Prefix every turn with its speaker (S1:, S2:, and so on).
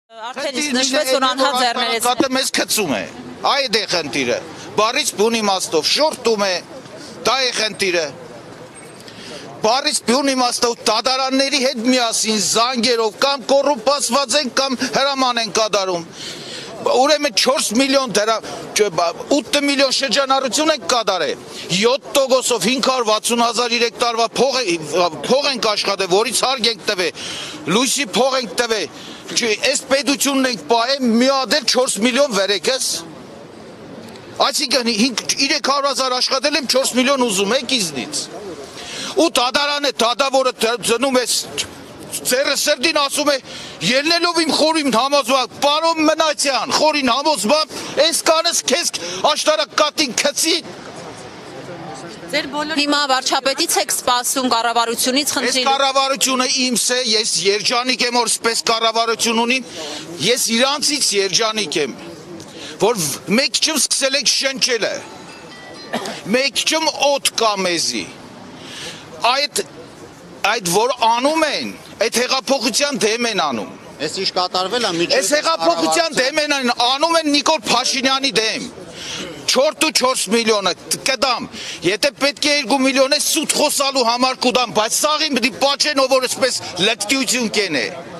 S1: Արդեն իսկ նշվեց, որ անհաձեռներեց։
S2: Կատը մեզ կծում է, այդ է խնդիրը, բարից բուն իմաստով, շորտում է, դա է խնդիրը, բարից բուն իմաստով դատարանների հետ միասին զանգերով կամ կոռուպացված են կամ հրաման են կատարում, ուրեմն 4 միլիոն 8 միլիոն շրջանառություն ենք կատարել, 7%-ով 560,000 3 տարվա փող ենք աշխատել, որից հարկ ենք տվել, լույսի փող ենք տվել, այս պետությունն ենք պահել, միադել 4 միլիոն վերեկես, այսինքն 300,000 աշխատել եմ 4 միլիոն ուզում եք իզնից, ու դատարանը դատավորը ծնում է ձերը սրտին ասում է, ելնելով իմ խորին համոզված, պարոն Մնացյան, խորին համոզված, այս կանս քեզ աշտարակատին քցի։
S1: Հիմա վարչապետից եք սպասում, կառավարությունից
S2: Այս
S1: խնդրի։
S2: կառավարությունը իմս է, ես երջանիկ եմ, որ սպես կառավարություն ունին, ես իրանցից երջանիկ եմ, որ մեկ չմ սկսել եք շնչելը, մեկ չմ օդ կա մեզի, այդ որ անում են, այդ հեղափոխության դեմ են անում։
S3: Ես ինչ կատարվել է միջև։
S2: Այս հեղափոխության դեմ են անում են Նիկոլ Փաշինյանի դեմ։ 4 միլիոնը կդամ, եթե պետք է 2 միլիոն է սուտ խոսալու համար կուտամ, բայց սաղին պիտի պաչեն, ով որ այսպես լկտիություն կեն է։